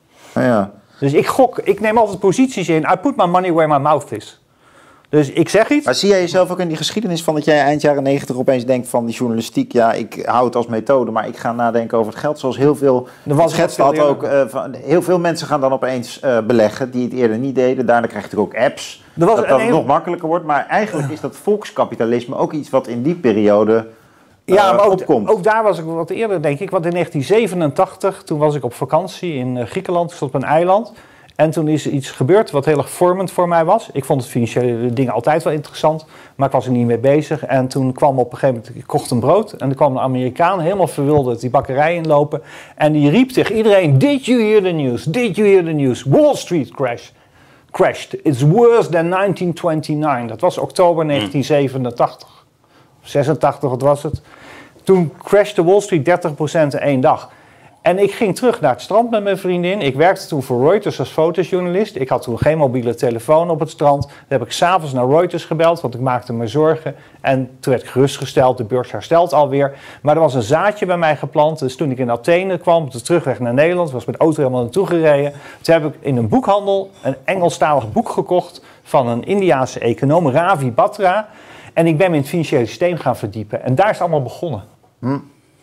Ja. Dus ik gok, ik neem altijd posities in. I put my money where my mouth is. Dus ik zeg iets. Maar zie jij jezelf ook in die geschiedenis van dat jij eind jaren negentig opeens denkt van die journalistiek, ja, ik hou het als methode, maar ik ga nadenken over het geld zoals heel veel schetsen had ook. Uh, van, heel veel mensen gaan dan opeens uh, beleggen die het eerder niet deden. Daarna krijg je natuurlijk ook apps, er was dat, dat het nog makkelijker wordt. Maar eigenlijk is dat volkskapitalisme ook iets wat in die periode uh, ja, maar ook, opkomt. Ook daar was ik wat eerder, denk ik. Want in negentien zevenentachtig, toen was ik op vakantie in uh, Griekenland, ik stond op een eiland. En toen is er iets gebeurd wat heel erg vormend voor mij was. Ik vond het financiële dingen altijd wel interessant, maar ik was er niet mee bezig. En toen kwam op een gegeven moment, ik kocht een brood en er kwam een Amerikaan helemaal verwilderd die bakkerij inlopen. En die riep tegen iedereen, did you hear the news? Did you hear the news? Wall Street crash. crashed. It's worse than nineteen twenty-nine. Dat was oktober negentien zevenentachtig. zesentachtig, wat was het? Toen crashte Wall Street dertig procent in één dag. En ik ging terug naar het strand met mijn vriendin. Ik werkte toen voor Reuters als fotojournalist. Ik had toen geen mobiele telefoon op het strand. Dan heb ik s'avonds naar Reuters gebeld, want ik maakte me zorgen. En toen werd ik gerustgesteld, de beurs herstelt alweer. Maar er was een zaadje bij mij geplant. Dus toen ik in Athene kwam, op de terugweg naar Nederland, was met de auto helemaal naartoe gereden. Toen heb ik in een boekhandel een Engelstalig boek gekocht van een Indiase econoom, Ravi Batra. En ik ben me in het financiële systeem gaan verdiepen. En daar is het allemaal begonnen. Hm.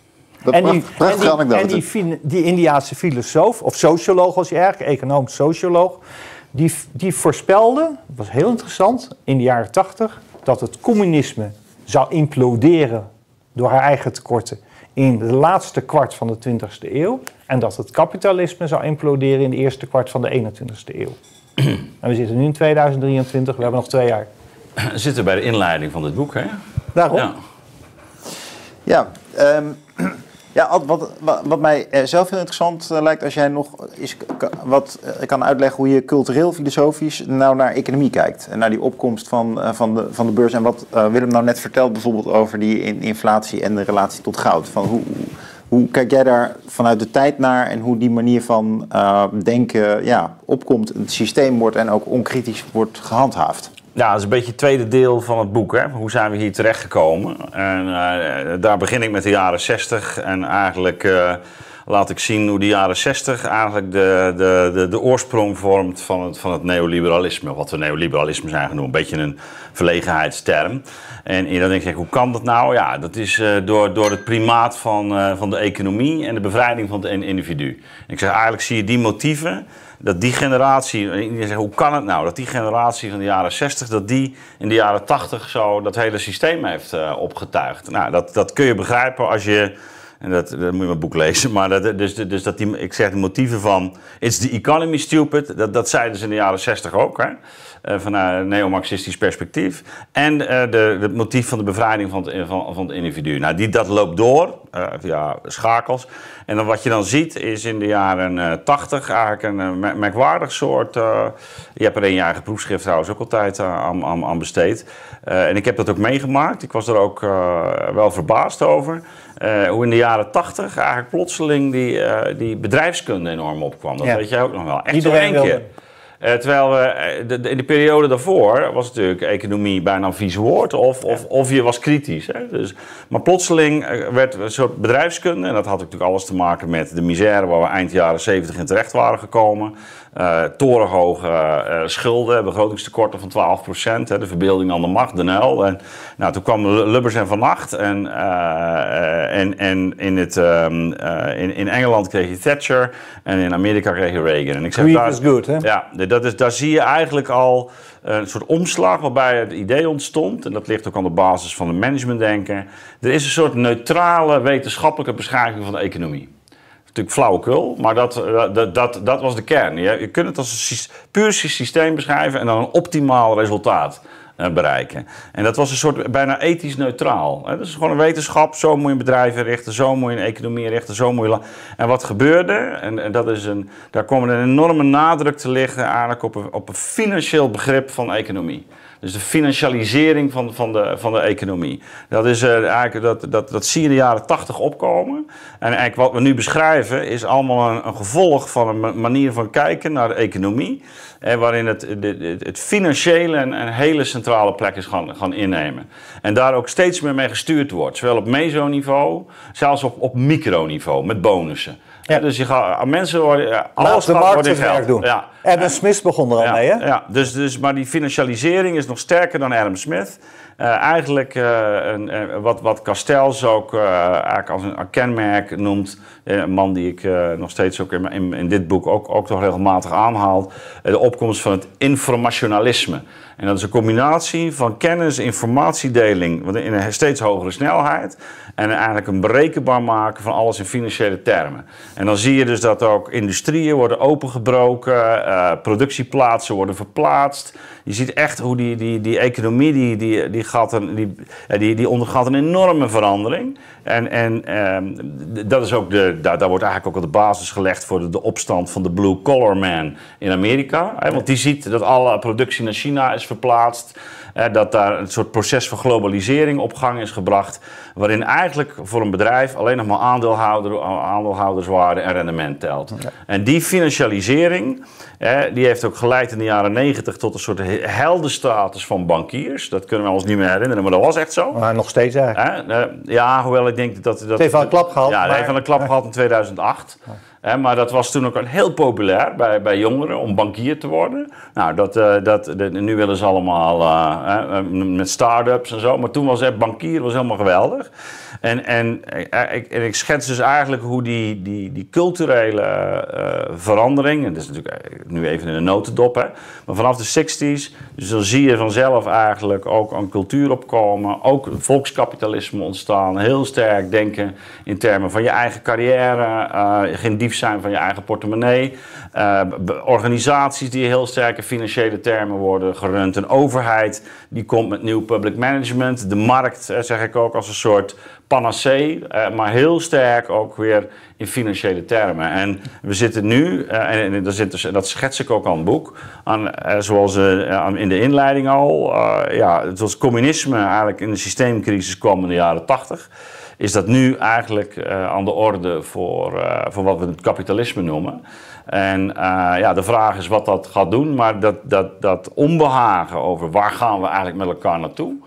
En die, en die, en die, die Indiaanse filosoof, of socioloog was hij eigenlijk, econoom, socioloog, die, die voorspelde, dat was heel interessant, in de jaren tachtig, dat het communisme zou imploderen door haar eigen tekorten in de laatste kwart van de twintigste eeuw en dat het kapitalisme zou imploderen in de eerste kwart van de eenentwintigste eeuw. En we zitten nu in tweeduizend drieëntwintig, we hebben nog twee jaar. We zitten bij de inleiding van dit boek, hè? Daarom. Ja, ja um... Ja, wat, wat, wat mij zelf heel interessant uh, lijkt, als jij nog is, wat uh, kan uitleggen hoe je cultureel, filosofisch nou naar economie kijkt. En naar die opkomst van, uh, van, de, van de beurs. En wat uh, Willem nou net vertelt bijvoorbeeld over die in, inflatie en de relatie tot goud. Van hoe, hoe, hoe kijk jij daar vanuit de tijd naar en hoe die manier van uh, denken ja, opkomt, het systeem wordt en ook onkritisch wordt gehandhaafd? Ja, dat is een beetje het tweede deel van het boek. Hè? Hoe zijn we hier terechtgekomen? En uh, daar begin ik met de jaren zestig. En eigenlijk uh, laat ik zien hoe de jaren zestig eigenlijk de, de, de, de oorsprong vormt van het, van het neoliberalisme. Wat we neoliberalisme zijn genoemd, een beetje een verlegenheidsterm. En, en dan denk je, hoe kan dat nou? Ja, dat is uh, door, door het primaat van, uh, van de economie en de bevrijding van het individu. En ik zeg, eigenlijk zie je die motieven, dat die generatie, en je zegt, hoe kan het nou dat die generatie van de jaren zestig, dat die in de jaren tachtig zo dat hele systeem heeft uh, opgetuigd. Nou, dat, dat kun je begrijpen als je, en dat, dat moet je mijn boek lezen, maar dat, dus, dus dat die, ik zeg de motieven van, it's the economy stupid, dat, dat zeiden ze in de jaren zestig ook, hè? Uh, vanuit een neo-marxistisch perspectief. En uh, de, het motief van de bevrijding van het, van, van het individu. Nou, die, dat loopt door, uh, via schakels. En dan wat je dan ziet is in de jaren uh, tachtig eigenlijk een uh, merkwaardig soort... Uh, je hebt er een je eigen proefschrift trouwens ook altijd uh, aan, aan, aan besteed. Uh, en ik heb dat ook meegemaakt. Ik was er ook uh, wel verbaasd over. Uh, hoe in de jaren tachtig eigenlijk plotseling die, uh, die bedrijfskunde enorm opkwam. Dat ja. weet jij ook nog wel. Echt zo één keer. Uh, terwijl we, uh, de, de, in de periode daarvoor was natuurlijk economie bijna een vies woord of, of, ja. of je was kritisch. Hè? Dus, maar plotseling uh, werd een soort bedrijfskunde, en dat had natuurlijk alles te maken met de misère waar we eind jaren zeventig in terecht waren gekomen. Uh, torenhoge uh, schulden, begrotingstekorten van twaalf procent, hè, de verbeelding aan de macht, de Nel. En, nou, toen kwam Lubbers en Van Nacht en, uh, uh, en, en in, het, um, uh, in, in Engeland kreeg je Thatcher en in Amerika kreeg je Reagan. En ik zeg, daar, is good, hè? Ja, dat is, daar zie je eigenlijk al een soort omslag waarbij het idee ontstond, en dat ligt ook aan de basis van de managementdenken. Er is een soort neutrale wetenschappelijke beschrijving van de economie. Natuurlijk flauwekul, maar dat, dat, dat, dat was de kern. Je, je kunt het als een puur systeem beschrijven en dan een optimaal resultaat uh, bereiken. En dat was een soort bijna ethisch neutraal. Hè? Dat is gewoon een wetenschap, zo moet je bedrijven richten, zo moet je een economie richten, zo moet je... En wat gebeurde, en, en dat is een, daar kwam een enorme nadruk te liggen eigenlijk op een, op een financieel begrip van economie. Dus de financialisering van, van, de, van de economie. Dat, is, uh, eigenlijk, dat, dat, dat zie je in de jaren tachtig opkomen. En eigenlijk wat we nu beschrijven is allemaal een, een gevolg van een manier van kijken naar de economie. Eh, waarin het, de, het financiële een, een hele centrale plek is gaan, gaan innemen. En daar ook steeds meer mee gestuurd wordt. Zowel op mesoniveau, zelfs op, op microniveau, met bonussen. Ja. Dus je gaat, mensen worden, ja, alles gaat worden in geld. Doen. Ja. Adam Smith begon er al ja, mee, hè? Ja, dus, dus, maar die financialisering is nog sterker dan Adam Smith. Uh, eigenlijk uh, een, uh, wat, wat Castells ook uh, eigenlijk als een, een kenmerk noemt. Uh, een man die ik uh, nog steeds ook in, in, in dit boek ook, ook toch regelmatig aanhaal. Uh, de opkomst van het informationalisme. En dat is een combinatie van kennis, informatiedeling in een steeds hogere snelheid. En eigenlijk een berekenbaar maken van alles in financiële termen. En dan zie je dus dat ook industrieën worden opengebroken, uh, productieplaatsen worden verplaatst. Je ziet echt hoe die, die, die economie die, die, die, gaat een, die, die, die ondergaat een enorme verandering. En, en um, dat is ook de, daar, daar wordt eigenlijk ook op de basis gelegd voor de, de opstand van de blue collar man in Amerika. Hè, want die ziet dat alle productie naar China is verplaatst. Eh, dat daar een soort proces van globalisering op gang is gebracht. Waarin eigenlijk voor een bedrijf alleen nog maar aandeelhouder, aandeelhouderswaarde en rendement telt. Ja. En die financialisering, eh, die heeft ook geleid in de jaren negentig tot een soort heldenstatus van bankiers. Dat kunnen we ons niet meer herinneren, maar dat was echt zo. Maar nog steeds eigenlijk. Eh, eh, ja, hoewel ik denk dat... dat het heeft wel een klap gehad. Ja, het maar... heeft wel een klap ja. gehad in tweeduizend acht. Ja. He, maar dat was toen ook heel populair bij, bij jongeren om bankier te worden. Nou, dat, uh, dat, de, nu willen ze allemaal uh, uh, met start-ups en zo. Maar toen was het bankier was helemaal geweldig. En, en, uh, ik, en ik schets dus eigenlijk hoe die, die, die culturele uh, verandering... en dat is natuurlijk nu even in een notendop, hè, maar vanaf de zestig's... dus dan zie je vanzelf eigenlijk ook een cultuur opkomen. Ook volkskapitalisme ontstaan. Heel sterk denken in termen van je eigen carrière... Uh, geen dief zijn van je eigen portemonnee. Uh, organisaties die heel sterke financiële termen worden gerund. Een overheid die komt met nieuw public management. De markt, eh, zeg ik ook, als een soort panacee. Uh, maar heel sterk ook weer in financiële termen. En we zitten nu, uh, en, en dat, zit dus, dat schets ik ook aan het boek, aan, uh, zoals uh, in de inleiding al. Uh, ja, zoals communisme eigenlijk in de systeemcrisis kwam in de jaren tachtig. Is dat nu eigenlijk uh, aan de orde voor, uh, voor wat we het kapitalisme noemen. En uh, ja, de vraag is wat dat gaat doen, maar dat, dat, dat onbehagen over waar gaan we eigenlijk met elkaar naartoe...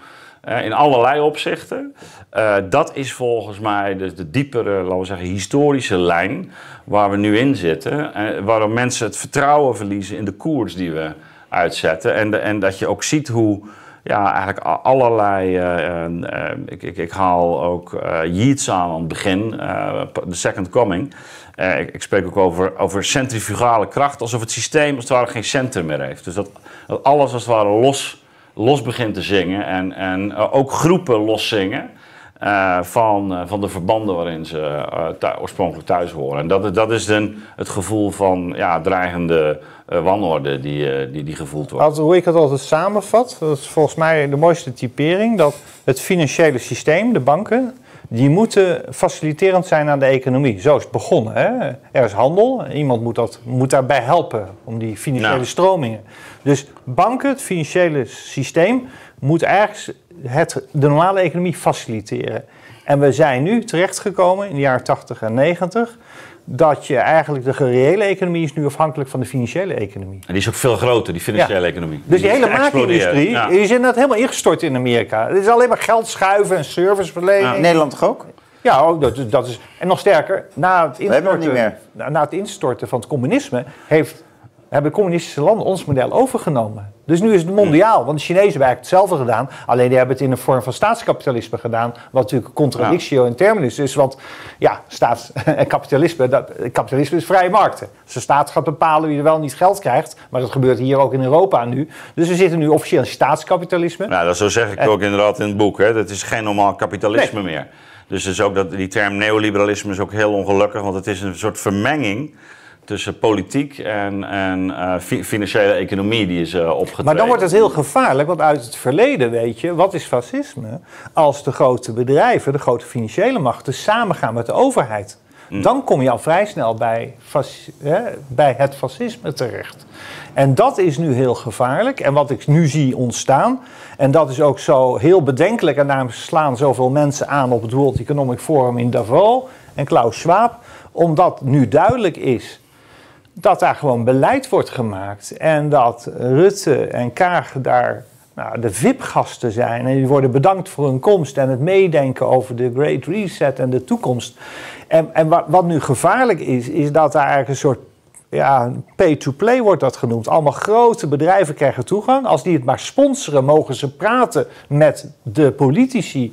uh, in allerlei opzichten. Uh, dat is volgens mij de, de diepere, laten we zeggen, historische lijn waar we nu in zitten. Uh, waarom mensen het vertrouwen verliezen in de koers die we uitzetten. En, de, en dat je ook ziet hoe ja, eigenlijk allerlei... Uh, uh, ik, ik, ik haal ook uh, Yeats aan aan het begin, uh, The Second Coming. Uh, ik, ik spreek ook over, over centrifugale kracht, alsof het systeem als het ware geen centrum meer heeft. Dus dat, dat alles als het ware los, los begint te zingen en, en uh, ook groepen los zingen. Uh, van, uh, van de verbanden waarin ze uh, thu- oorspronkelijk thuis horen. En dat, dat is dan het gevoel van ja, dreigende uh, wanorde die, uh, die, die gevoeld wordt. Als, hoe ik het altijd samenvat, dat is volgens mij de mooiste typering, dat het financiële systeem, de banken, die moeten faciliterend zijn aan de economie. Zo is het begonnen. Hè? Er is handel, iemand moet, dat, moet daarbij helpen om die financiële nou. stromingen. Dus banken, het financiële systeem, moet eigenlijk het, de normale economie faciliteren. En we zijn nu terechtgekomen in de jaren tachtig en negentig... dat je eigenlijk de reële economie is nu afhankelijk van de financiële economie. En die is ook veel groter, die financiële ja. economie. Dus die, die hele maakindustrie, ja. die is inderdaad helemaal ingestort in Amerika. Het is alleen maar geld schuiven en serviceverlening. Ja. Nederland toch ook? Ja, ook, dat, dat is, en nog sterker, na het, instorten, niet meer. Na, na het instorten van het communisme heeft, hebben communistische landen ons model overgenomen. Dus nu is het mondiaal, want de Chinezen hebben eigenlijk hetzelfde gedaan. Alleen die hebben het in een vorm van staatskapitalisme gedaan. Wat natuurlijk contradictio in terminus is. Want ja, staats- en kapitalisme, dat, kapitalisme is vrije markten. Dus de staat gaat bepalen wie er wel niet geld krijgt. Maar dat gebeurt hier ook in Europa nu. Dus we zitten nu officieel in staatskapitalisme. Nou, dat zo zeg ik en, ook inderdaad in het boek. Hè. Dat is geen normaal kapitalisme nee. meer. Dus, dus ook dat, die term neoliberalisme is ook heel ongelukkig. Want het is een soort vermenging tussen politiek en, en uh, fi- financiële economie die is uh, opgetreden. Maar dan wordt het heel gevaarlijk, want uit het verleden weet je, wat is fascisme? Als de grote bedrijven, de grote financiële machten samengaan met de overheid. Mm. Dan kom je al vrij snel bij, fasc- hè, bij het fascisme terecht. En dat is nu heel gevaarlijk. En wat ik nu zie ontstaan, en dat is ook zo heel bedenkelijk, en daarom slaan zoveel mensen aan op het World Economic Forum in Davos en Klaus Schwab, omdat nu duidelijk is dat daar gewoon beleid wordt gemaakt en dat Rutte en Kaag daar nou, de V I P-gasten zijn en die worden bedankt voor hun komst en het meedenken over de Great Reset en de toekomst. En, en wat, wat nu gevaarlijk is, is dat daar eigenlijk een soort ja, pay-to-play wordt dat genoemd. Allemaal grote bedrijven krijgen toegang. Als die het maar sponsoren, mogen ze praten met de politici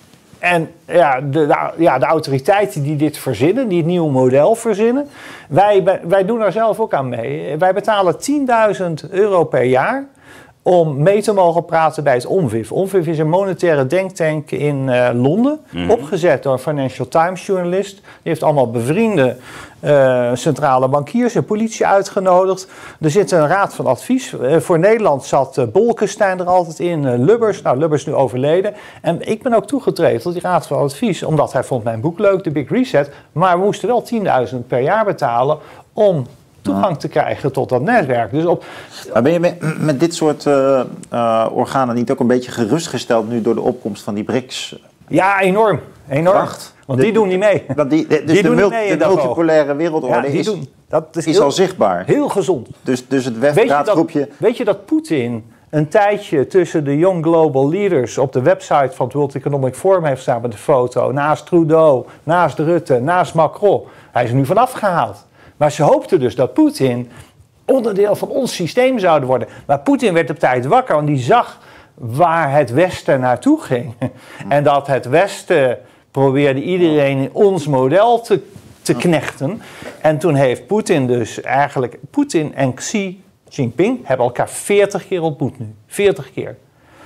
en ja, de, de, ja, de autoriteiten die dit verzinnen, die het nieuwe model verzinnen. Wij, wij doen daar zelf ook aan mee. Wij betalen tienduizend euro per jaar om mee te mogen praten bij het O M V I F. O M V I F is een monetaire denktank in uh, Londen, mm-hmm. opgezet door een Financial Times journalist. Die heeft allemaal bevriende uh, centrale bankiers en politie uitgenodigd. Er zit een raad van advies. Uh, voor Nederland zat uh, Bolkestein er altijd in, uh, Lubbers. Nou, Lubbers is nu overleden. En ik ben ook toegetreden tot die raad van advies, omdat hij vond mijn boek leuk, The Big Reset. Maar we moesten wel tienduizend per jaar betalen om toegang te krijgen tot dat netwerk. Dus op, maar ben je met, met dit soort uh, uh, organen niet ook een beetje gerustgesteld nu door de opkomst van die B R I C S? Ja, enorm. enorm. Kracht. Want die de, doen niet mee. Dat die, de, dus die de, doen mul- mee de multipolaire wereldorde ja, is, doen, dat is, is heel, al zichtbaar. Heel gezond. Dus, dus het webpraatgroepje... Weet, weet je dat Poetin een tijdje tussen de Young Global Leaders op de website van het World Economic Forum heeft staan met de foto, naast Trudeau, naast Rutte, naast Macron. Hij is er nu vanaf gehaald. Maar ze hoopten dus dat Poetin onderdeel van ons systeem zouden worden. Maar Poetin werd op tijd wakker, want die zag waar het Westen naartoe ging. En dat het Westen probeerde iedereen in ons model te, te knechten. En toen heeft Poetin dus eigenlijk... Poetin en Xi Jinping hebben elkaar veertig keer ontmoet nu. veertig keer.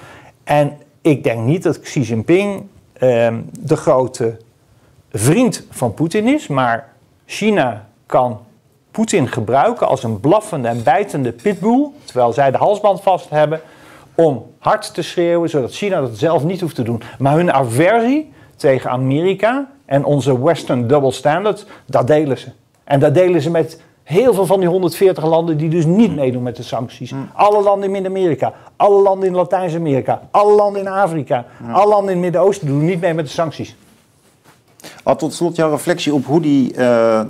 En ik denk niet dat Xi Jinping eh, de grote vriend van Poetin is, maar China kan Poetin gebruiken als een blaffende en bijtende pitbull, terwijl zij de halsband vast hebben, om hard te schreeuwen, zodat China dat zelf niet hoeft te doen. Maar hun aversie tegen Amerika en onze Western double standard, dat delen ze. En dat delen ze met heel veel van die honderdveertig landen die dus niet meedoen met de sancties. Mm. Alle landen in Midden-Amerika, alle landen in Latijns-Amerika, alle landen in Afrika, mm. alle landen in het Midden-Oosten doen niet mee met de sancties. Al tot slot jouw reflectie op hoe die... Uh...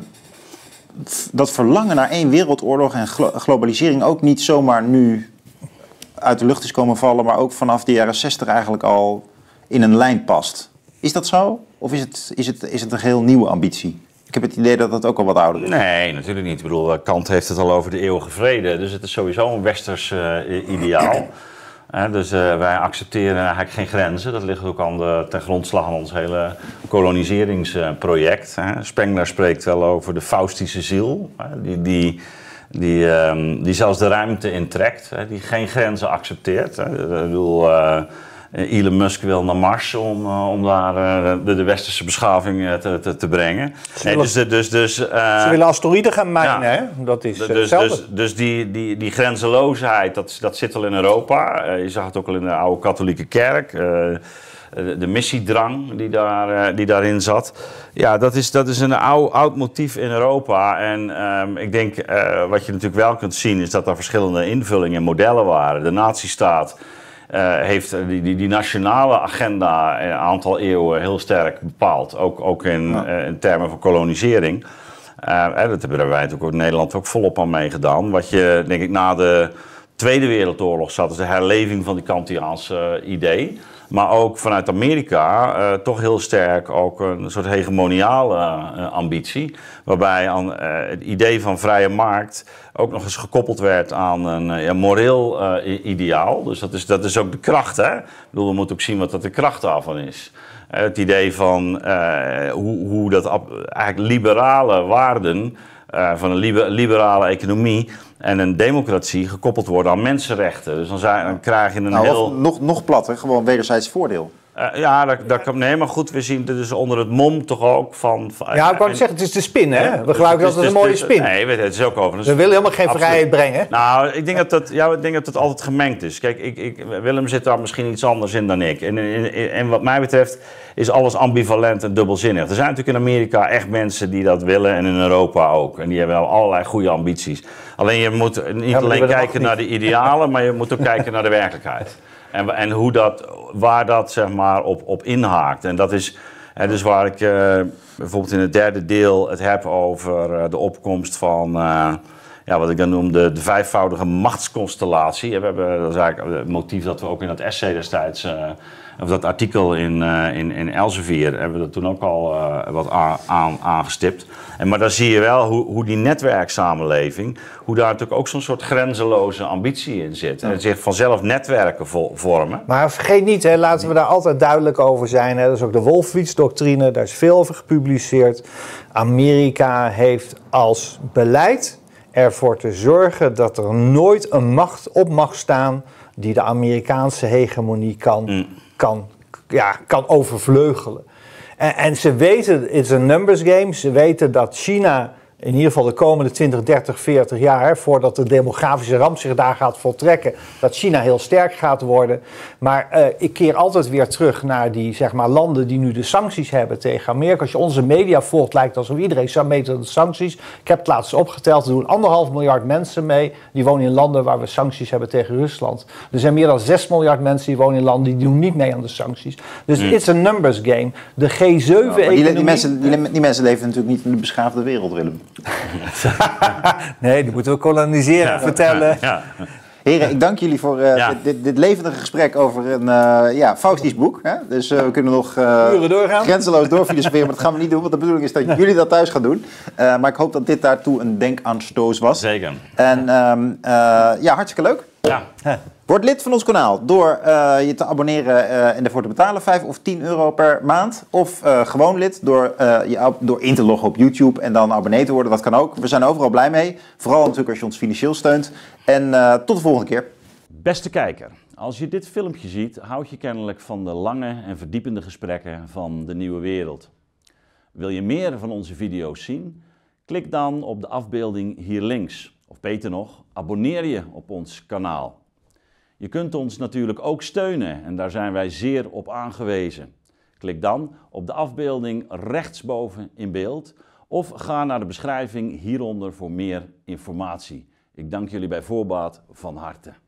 dat verlangen naar één wereldoorlog en glo- globalisering ook niet zomaar nu uit de lucht is komen vallen, maar ook vanaf de jaren zestig eigenlijk al in een lijn past. Is dat zo? Of is het, is het, is het een heel nieuwe ambitie? Ik heb het idee dat dat ook al wat ouder is. Nee, natuurlijk niet. Ik bedoel, Kant heeft het al over de eeuwige vrede. Dus het is sowieso een westers uh, ideaal. Uh, dus uh, wij accepteren eigenlijk geen grenzen. Dat ligt ook aan de, ten grondslag aan ons hele koloniseringsproject. Uh, Spengler spreekt wel over de Faustische ziel. Uh, die, die, die, um, die zelfs de ruimte intrekt. Uh, die geen grenzen accepteert. Uh, ik bedoel... Uh, Elon Musk wil naar Mars om, uh, om daar uh, de, de westerse beschaving uh, te, te, te brengen. Ze willen, nee, dus, dus, dus, uh, ze willen asteroïden gaan mijnen, ja, hè? Dat is uh, dus, hetzelfde. Dus, dus die, die, die grenzeloosheid, dat, dat zit al in Europa. Uh, je zag het ook al in de oude katholieke kerk. Uh, de, de missiedrang die, daar, uh, die daarin zat. Ja, dat is, dat is een oud, oud motief in Europa. En um, ik denk, uh, wat je natuurlijk wel kunt zien, is dat er verschillende invullingen en modellen waren. De nazistaat Uh, heeft die, die, die nationale agenda een aantal eeuwen heel sterk bepaald. Ook, ook in, ja. uh, in termen van kolonisering. Uh, dat hebben wij natuurlijk ook in Nederland ook volop aan meegedaan. Wat je, denk ik, na de Tweede Wereldoorlog zat, is de herleving van die Kantiaanse uh, idee. Maar ook vanuit Amerika uh, toch heel sterk ook een soort hegemoniale uh, ambitie. Waarbij aan, uh, het idee van vrije markt ook nog eens gekoppeld werd aan een uh, ja, moreel uh, ideaal. Dus dat is, dat is ook de kracht, hè? Ik bedoel, we moeten ook zien wat dat de kracht daarvan is. Uh, het idee van uh, hoe, hoe dat eigenlijk liberale waarden uh, van een liber, liberale economie en een democratie gekoppeld worden aan mensenrechten. Dus dan, zijn, dan krijg je een nou, heel... Nog, nog platter, gewoon wederzijds voordeel. Uh, ja, dat, dat kan, nee, maar goed, we zien het dus onder het mom toch ook van... van ja, ik wou zeggen, het is de spin, hè? Ja, we gebruiken dat als een mooie spin. Nee, het is ook over. We willen helemaal geen absoluut. vrijheid brengen. Nou, ik denk dat dat, ja, ik denk dat het altijd gemengd is. Kijk, ik, ik, Willem zit daar misschien iets anders in dan ik. En, en, en wat mij betreft is alles ambivalent en dubbelzinnig. Er zijn natuurlijk in Amerika echt mensen die dat willen en in Europa ook. En die hebben wel allerlei goede ambities. Alleen je moet niet ja, alleen kijken naar de idealen, maar je moet ook kijken naar de werkelijkheid. En, en hoe dat, waar dat zeg maar op, op inhaakt. En dat is hè, dus waar ik uh, bijvoorbeeld in het derde deel het heb over uh, de opkomst van... Uh, ja, wat ik dan noem de, de vijfvoudige machtsconstellatie. We hebben, dat is eigenlijk het motief dat we ook in dat essay destijds... Uh, of dat artikel in, uh, in, in Elsevier hebben we dat toen ook al uh, wat aan, aan, aangestipt. En, maar daar zie je wel hoe, hoe die netwerksamenleving, hoe daar natuurlijk ook zo'n soort grenzeloze ambitie in zit. En zich vanzelf netwerken vo vormen. Maar vergeet niet, hè, laten we daar altijd duidelijk over zijn. Hè. Dat is ook de Wolfowitz-doctrine, daar is veel over gepubliceerd. Amerika heeft als beleid ervoor te zorgen dat er nooit een macht op mag staan die de Amerikaanse hegemonie kan... Mm. Kan, ja, kan overvleugelen. En, en ze weten, het is een numbers game, ze weten dat China in ieder geval de komende twintig, dertig, veertig jaar, voordat de demografische ramp zich daar gaat voltrekken, dat China heel sterk gaat worden. Maar uh, ik keer altijd weer terug naar die zeg maar, landen die nu de sancties hebben tegen Amerika. Als je onze media volgt, lijkt het alsof iedereen zou meten aan de sancties. Ik heb het laatst opgeteld, er doen anderhalf miljard mensen mee. Die wonen in landen waar we sancties hebben tegen Rusland. Er zijn meer dan zes miljard mensen die wonen in landen die doen niet mee aan de sancties. Dus het is een numbers game. De G zeven-economie... Ja, die, die, mensen, die, die mensen leven natuurlijk niet in de beschaafde wereld, Willem. Nee, die moeten we koloniseren, ja, vertellen. Ja, ja. Heren, ik dank jullie voor uh, ja. dit, dit levendige gesprek over een uh, ja, Faustisch boek. Hè? Dus uh, we kunnen nog uh, uren doorgaan. Grenzeloos doorfilosoferen, maar dat gaan we niet doen. Want de bedoeling is dat nee. jullie dat thuis gaan doen. Uh, maar ik hoop dat dit daartoe een denkaanstoot was. Zeker. En um, uh, ja, hartstikke leuk. Ja. Word lid van ons kanaal door uh, je te abonneren uh, en ervoor te betalen, vijf of tien euro per maand. Of uh, gewoon lid door, uh, je, door in te loggen op YouTube en dan abonnee te worden. Dat kan ook. We zijn overal blij mee. Vooral natuurlijk als je ons financieel steunt. En uh, tot de volgende keer. Beste kijker, als je dit filmpje ziet, houd je kennelijk van de lange en verdiepende gesprekken van de nieuwe wereld. Wil je meer van onze video's zien? Klik dan op de afbeelding hier links. Of beter nog, abonneer je op ons kanaal. Je kunt ons natuurlijk ook steunen en daar zijn wij zeer op aangewezen. Klik dan op de afbeelding rechtsboven in beeld of ga naar de beschrijving hieronder voor meer informatie. Ik dank jullie bij voorbaat van harte.